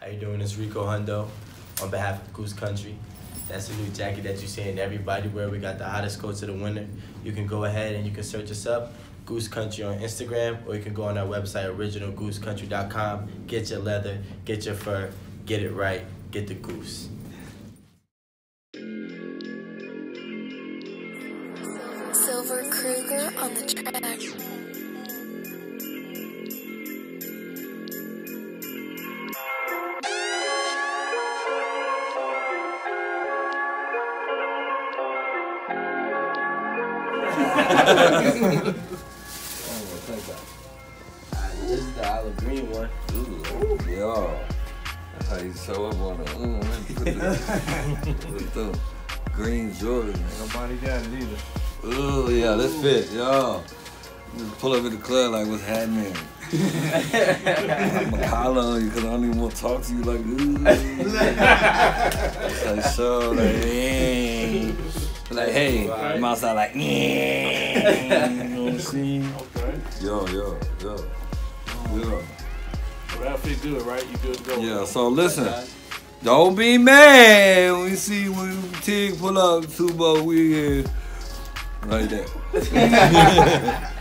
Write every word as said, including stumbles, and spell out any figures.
How you doing? It's Rico Hundo on behalf of Goose Country. That's the new jacket that you see in everybody where we got the hottest coats of the winter. You can go ahead and you can search us up, Goose Country on Instagram, or you can go on our website, original goose country dot com. Get your leather, get your fur, get it right, get the goose. Silver Kruger on the track. This is the olive green one. Ooh, yo. That's how you show up on the, mm, put the, put the green Jordan. Ain't nobody got it either. Ooh, yeah, let's fit, yo. Just pull up in the club like, what's happening? I'm gonna holler on you because I don't even want to talk to you like, ooh. It's like, so, like, hey. Like, hey, I'm outside like, yeah. You know what I'm saying? Okay. Yo, yo, yo, yo. Well, that feel good, right? You good to go. Yeah, so listen. Don't be mad when you see when Tig pull up Tubo, we here. Like that.